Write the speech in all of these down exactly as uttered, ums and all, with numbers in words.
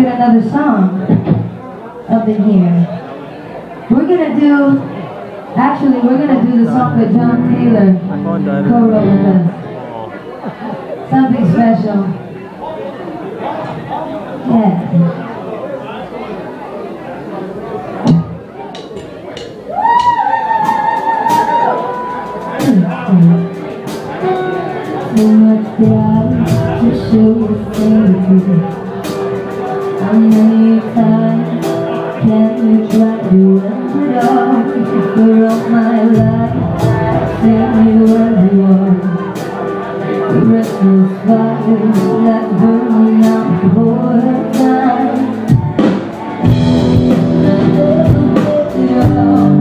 another song up in here. We're gonna do, actually we're gonna do the song that John Taylor co-wrote with us. Something special. Yeah. So much pride to show your faith. How many times can you try to end it all? For all my life, seen you as you are. The restless fire that burning out the whole time. I never let you all.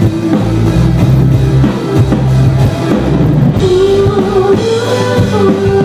Ooh.